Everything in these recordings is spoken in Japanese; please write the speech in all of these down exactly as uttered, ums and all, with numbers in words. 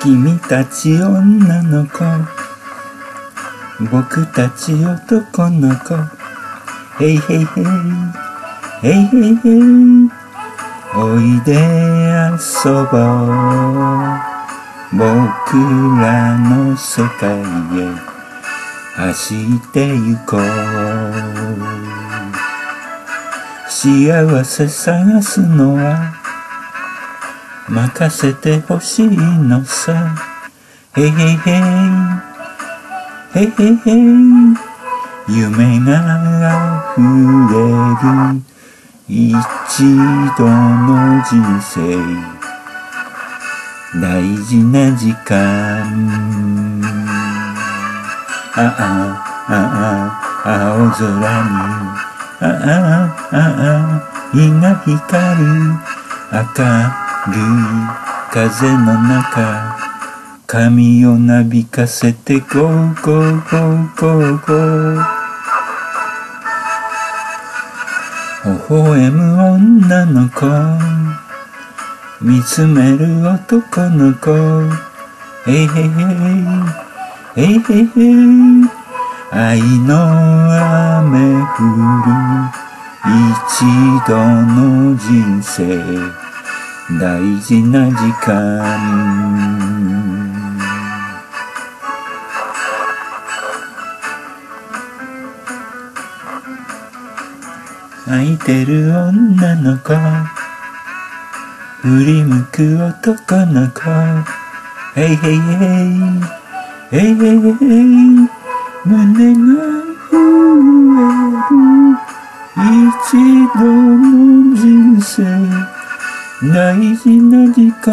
君たち女の子、僕たち男の子、へいへいへい、へいへいへい、おいで遊ぼう。僕らの世界へ走ってゆこう。幸せ探すのは任せてほしいのさ。へいへいへい、へいへいへい、夢が溢れる一度の人生、大事な時間。ああ、ああ、青空に、ああ、ああ、日が光る明るい風の中、髪をなびかせてゴーゴーゴーゴーゴー。微笑む女の子、見つめる男の子、へいへいへい、へいへいへい、愛の雨降る一度の人生、大事な時間。泣いてる女の子、振り向く男の子、へいへいへい、へいへいへい、胸が震える一度の人生、大事な時間。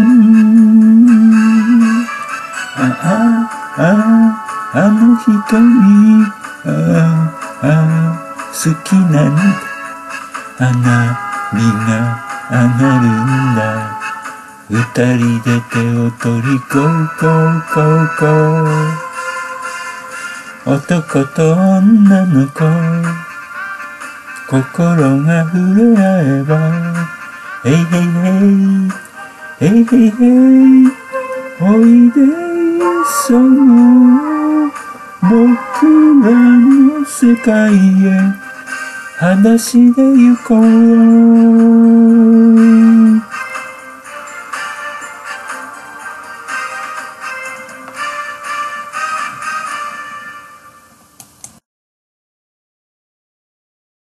ああ、ああ、あの瞳、ああ、ああ、好きなんだ、花火が上がるんだ、二人で手を取りゴーゴーゴーゴー。男と女の子、心が触れ合えば、へいへいへい、へいへいへい、おいでその僕らの世界へ裸足で行こう。